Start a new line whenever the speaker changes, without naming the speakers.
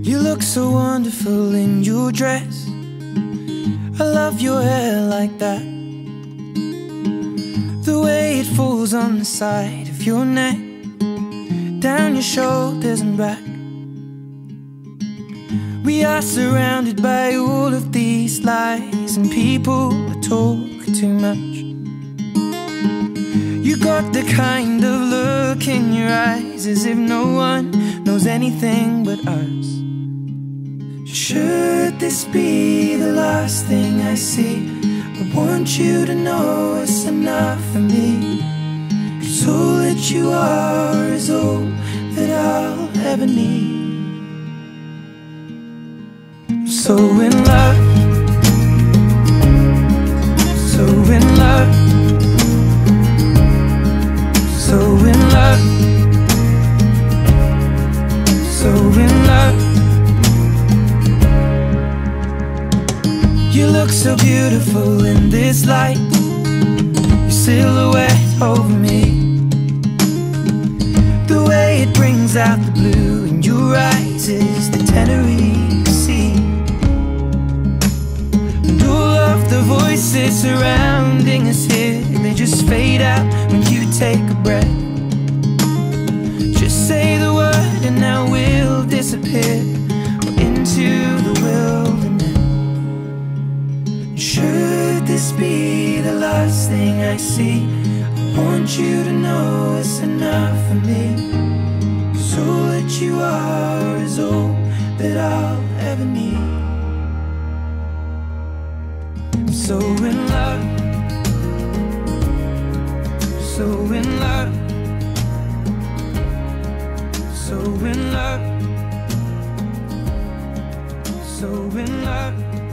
You look so wonderful in your dress. I love your hair like that, the way it falls on the side of your neck, down your shoulders and back. We are surrounded by all of these lies, and people that talk too much. You got the kind of look in your eyes as if no one knows anything but us. Should this be the last thing I see, I want you to know it's enough for me. 'Cause all that you are is all that I'll ever need. I'm so in love, so in love, so in love, so in love. You look so beautiful in this light, your silhouette over me, the way it brings out the blue in your eyes is the Tenerife Sea. And all of the voices surrounding us here, they just fade out when you take a breath. Just say the word and now we'll disappear into the wilderness. Should this be the last thing I see, I want you to know it's enough for me. 'Cause all that you are is all that I'll ever need. I'm so in love, so in love, so in love, so in love.